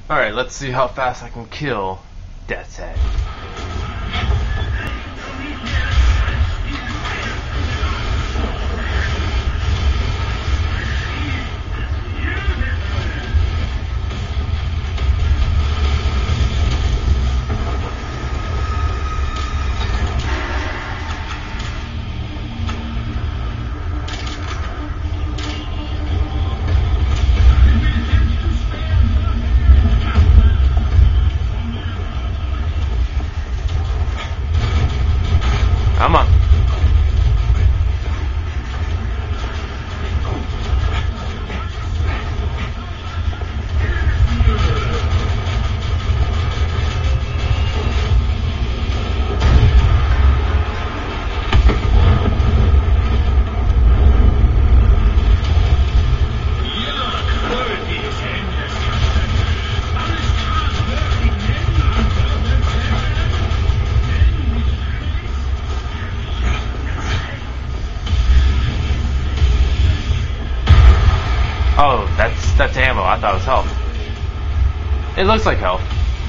Alright, let's see how fast I can kill Deathhead. Come on. Oh, that's ammo. I thought it was health. It looks like health.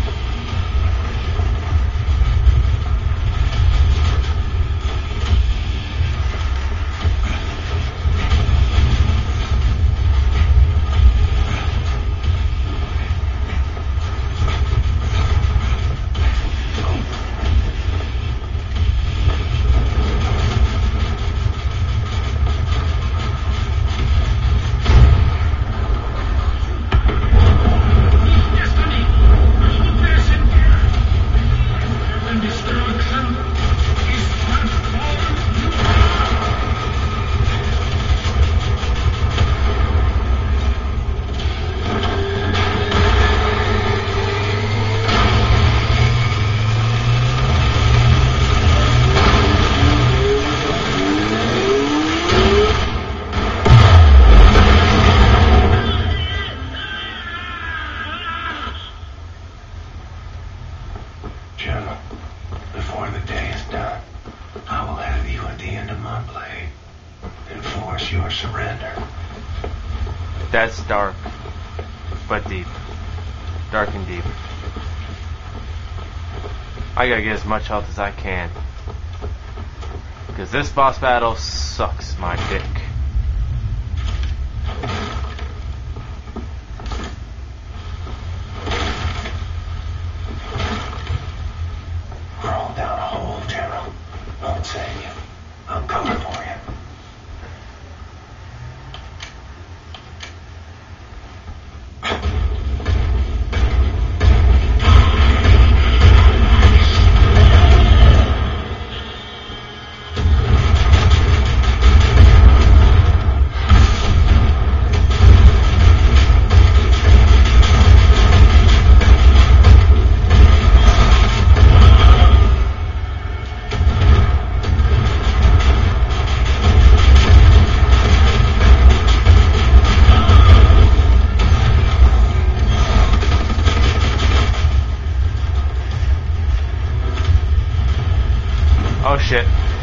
General, before the day is done, I will have you at the end of my blade and force your surrender. That's dark, but deep. Dark and deep. I gotta get as much health as I can, because this boss battle sucks my dick. Crawl down a hole, General. Won't save you. I'll cover for you. Oh shit.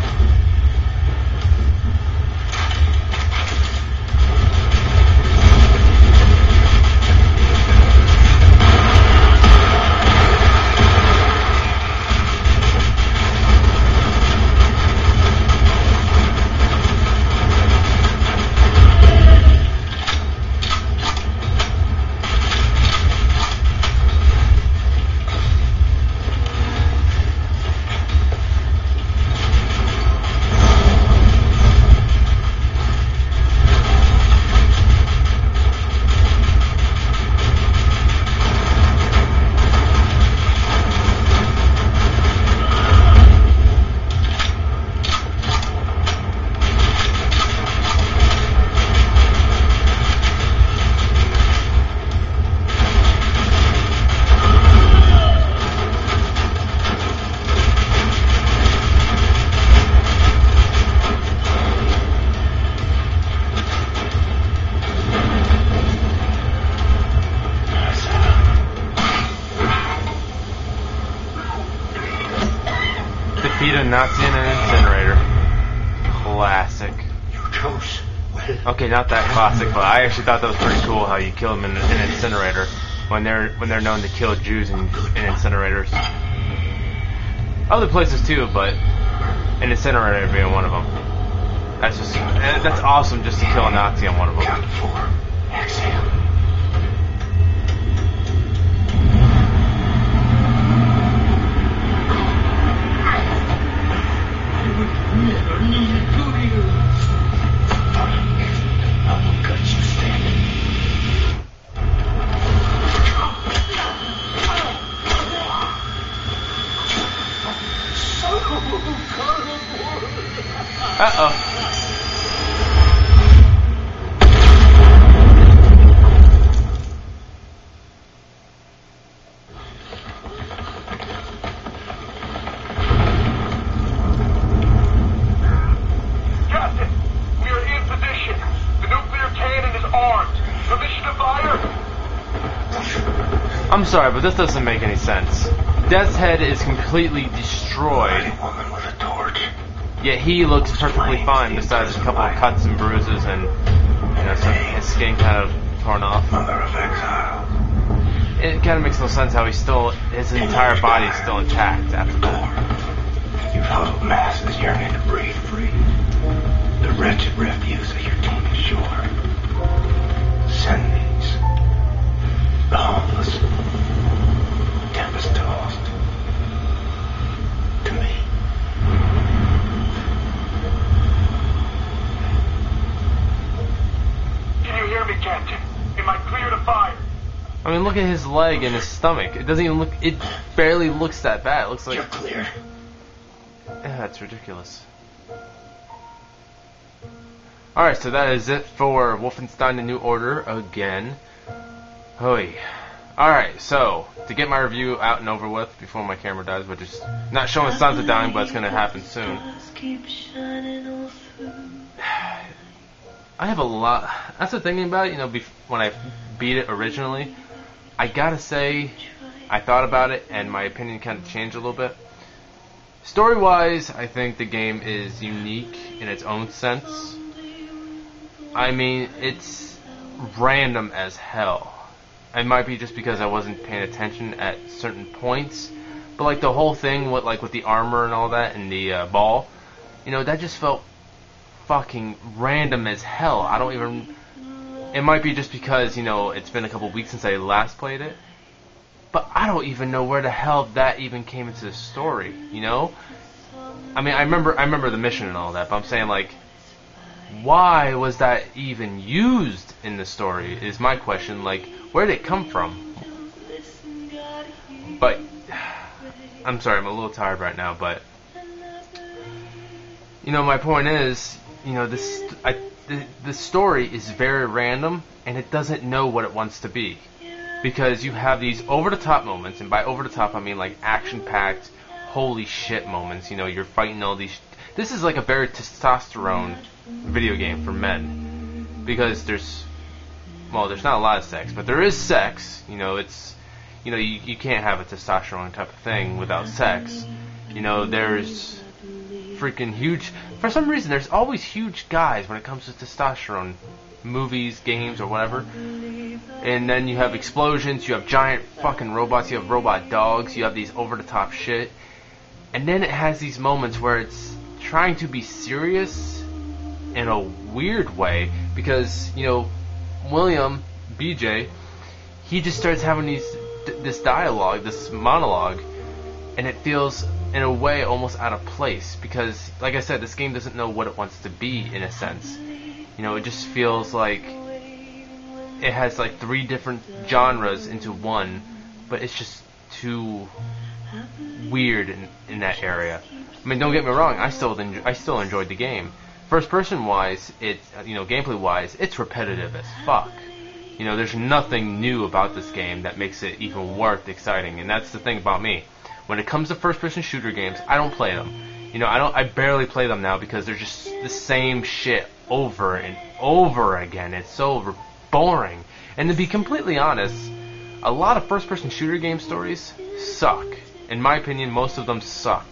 Defeat a Nazi in an incinerator. Classic. You chose well. Okay, not that classic, but I actually thought that was pretty cool how you kill him in an incinerator. when they're known to kill Jews in incinerators. Other places too, but an incinerator being one of them. That's awesome just to kill a Nazi on one of them. Count 4. Exhale. Uh-oh. Captain, we are in position. The nuclear cannon is armed. Permission to fire? I'm sorry, but this doesn't make any sense. Deathhead is completely destroyed. A woman with a torch. Yet he looks perfectly fine, besides a couple of cuts and bruises and his skin kind of torn off. Mother of exile. It kind of makes no sense how his entire body is still intact after that. You've huddled masses yearning to breathe free. The wretched refuse of your team is shore. Send these. The homeless. Tempest tossed. To me. Can you hear me, Captain? Am I clear to fire? I mean, look at his leg and his stomach. It doesn't even look. It barely looks that bad. It looks like. You're clear. Yeah, that's ridiculous. Alright, so that is it for Wolfenstein: The New Order again. Hoi. Alright, so to get my review out and over with before my camera dies, which is not showing signs of dying, but it's going to happen soon. I have a lot. That's the thing about it, when I beat it originally, I gotta say, I thought about it and my opinion kind of changed a little bit. Story-wise, I think the game is unique in its own sense. I mean, it's random as hell. It might be just because I wasn't paying attention at certain points, but like the whole thing with the armor and all that and the ball, that just felt fucking random as hell. I don't even. It might be just because it's been a couple weeks since I last played it, but I don't even know where the hell that even came into the story. I mean, I remember the mission and all that, but I'm saying why was that even used in the story? Is my question. Where did it come from? But I'm sorry, I'm a little tired right now, but my point is, the story is very random, and it doesn't know what it wants to be, because you have these over-the-top moments, and by over-the-top I mean action-packed, holy shit moments. You're fighting all these. This is like a very testosterone video game for men, because there's not a lot of sex, but there is sex. It's you can't have a testosterone type of thing without sex. There's freaking huge. For some reason, there's always huge guys when it comes to testosterone movies, games, or whatever. And then you have explosions, you have giant fucking robots, you have robot dogs, you have these over-the-top shit. And then it has these moments where it's trying to be serious in a weird way, because, William, BJ, he just starts having this dialogue, this monologue, and it feels, in a way, almost out of place, because, like I said, this game doesn't know what it wants to be, in a sense. It just feels like it has, 3 different genres into one, but it's just too weird in that area. I mean, don't get me wrong, I still enjoyed the game. First person wise, gameplay wise, it's repetitive as fuck. There's nothing new about this game that makes it even worth exciting, and that's the thing about me. When it comes to first person shooter games, I don't play them. I barely play them now, because they're just the same shit over and over again. It's so boring. And to be completely honest, a lot of first person shooter game stories suck. In my opinion, most of them suck.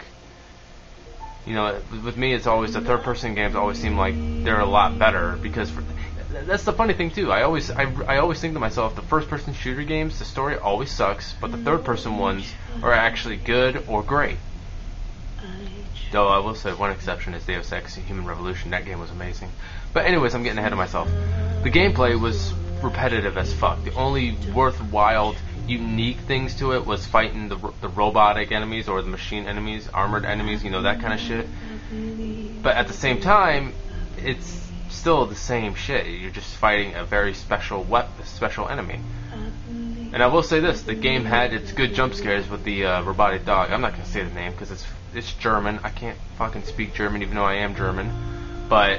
With me, it's always the third person games always seem like they're a lot better, because that's the funny thing too. I always think to myself, the first-person shooter games, the story always sucks, but the third-person ones are actually good or great. Though I will say one exception is Deus Ex Human Revolution. That game was amazing. But anyways, I'm getting ahead of myself. The gameplay was repetitive as fuck. The only worthwhile, unique things to it was fighting the robotic enemies or the machine enemies, armored enemies, that kind of shit. But at the same time, it's still the same shit. You're just fighting a very special special enemy. And I will say this, the game had its good jump scares with the robotic dog. I'm not going to say the name because it's German. I can't fucking speak German even though I am German. But,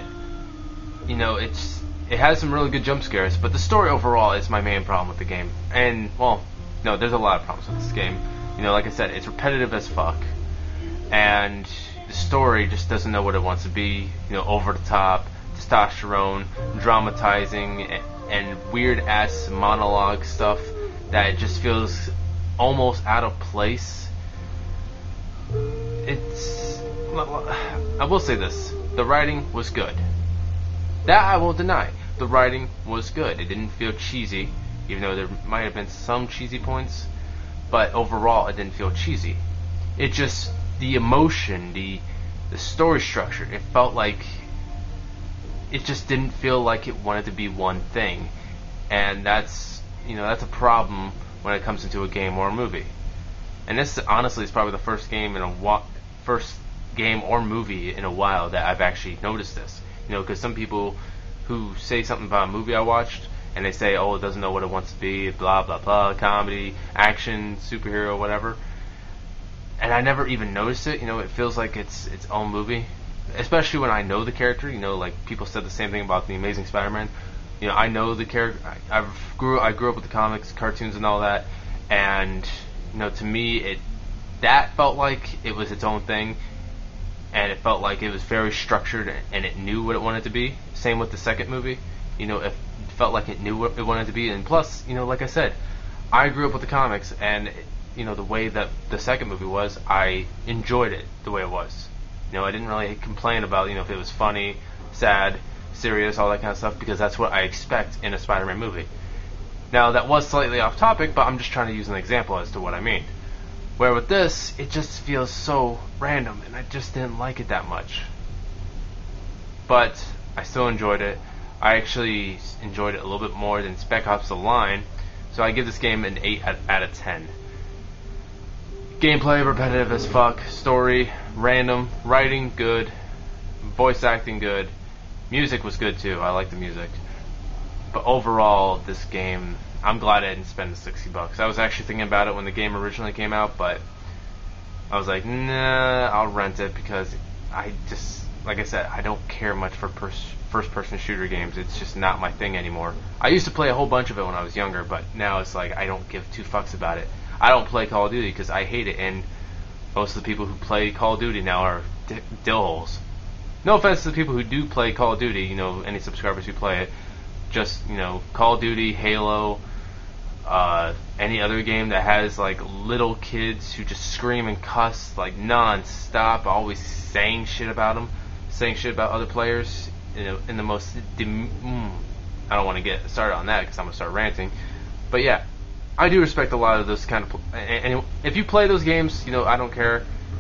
it has some really good jump scares, but the story overall is my main problem with the game. And, well, no, there's a lot of problems with this game. Like I said, it's repetitive as fuck. And the story just doesn't know what it wants to be. Over the top, testosterone, dramatizing, and weird-ass monologue stuff that just feels almost out of place. I will say this, the writing was good. That I won't deny. The writing was good. It didn't feel cheesy, even though there might have been some cheesy points, but overall it didn't feel cheesy. It just, the emotion, the story structure, it felt like, it just didn't feel like it wanted to be one thing. And that's a problem when it comes into a game or a movie. And this honestly is probably the first game or movie in a while that I've actually noticed this. Because some people who say something about a movie I watched, and they say, oh, it doesn't know what it wants to be, blah, blah, blah, comedy, action, superhero, whatever. And I never even noticed it. It feels like it's its own movie. Especially when I know the character. Like people said the same thing about The Amazing Spider-Man. I know the character. I grew up with the comics, cartoons, and all that. And, to me, that felt like it was its own thing. And it felt like it was very structured and it knew what it wanted to be. Same with the second movie. It felt like it knew what it wanted to be. And plus, like I said, I grew up with the comics and, the way that the second movie was, I enjoyed it the way it was. I didn't really complain about, if it was funny, sad, serious, all that kind of stuff, because that's what I expect in a Spider-Man movie. Now, that was slightly off topic, but I'm just trying to use an example as to what I mean. Where with this, it just feels so random, and I just didn't like it that much. But I still enjoyed it. I actually enjoyed it a little bit more than Spec Ops: The Line, so I give this game an 8 out of 10. Gameplay, repetitive as fuck. Story, random. Writing, good. Voice acting, good. Music was good, too. I like the music. But overall, this game, I'm glad I didn't spend the $60. I was actually thinking about it when the game originally came out, but I was like, nah, I'll rent it because I just, like I said, I don't care much for first-person shooter games. It's just not my thing anymore. I used to play a whole bunch of it when I was younger, but now it's like I don't give two fucks about it. I don't play Call of Duty because I hate it, and most of the people who play Call of Duty now are dillholes. No offense to the people who do play Call of Duty, any subscribers who play it. Just, Call of Duty, Halo, any other game that has, like, little kids who just scream and cuss, like, non-stop, always saying shit about them, saying shit about other players, in the most, I don't want to get started on that because I'm going to start ranting, but yeah, I do respect a lot of those kind of, and if you play those games, I don't care,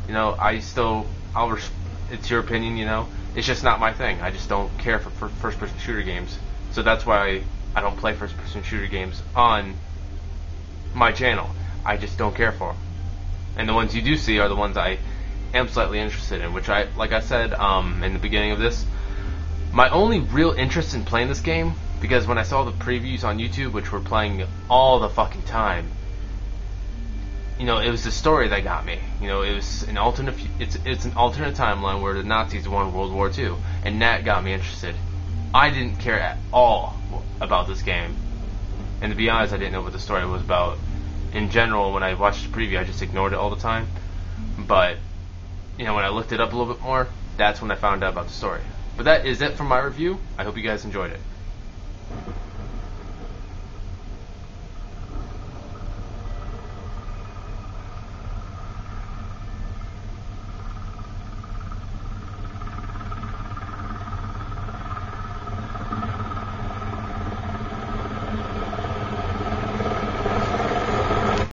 it's your opinion, it's just not my thing. I just don't care for first-person shooter games. So that's why I don't play first-person shooter games on my channel. I just don't care for them. And the ones you do see are the ones I am slightly interested in, which like I said in the beginning of this, my only real interest in playing this game, because when I saw the previews on YouTube, which were playing all the fucking time, it was the story that got me. It was an alternate. It's an alternate timeline where the Nazis won World War II, and that got me interested. I didn't care at all about this game, and to be honest, I didn't know what the story was about. In general, when I watched the preview, I just ignored it all the time. But when I looked it up a little bit more, that's when I found out about the story. But that is it for my review. I hope you guys enjoyed it.